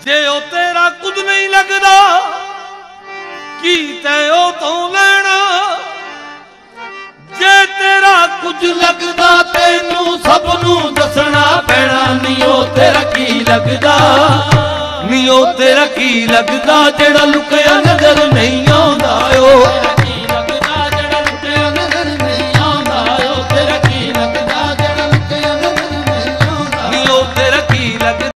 जे ओ तेरा कुछ नहीं लगदा की तै ओ तो लेना, जे तेरा कुछ लगदा तेनू सबनू दसना पैना। नी ओ तेरा की लगदा, नी ओ तेरा की लगदा जेड़ा लुकिया नजर नहीं आउंदा। ओ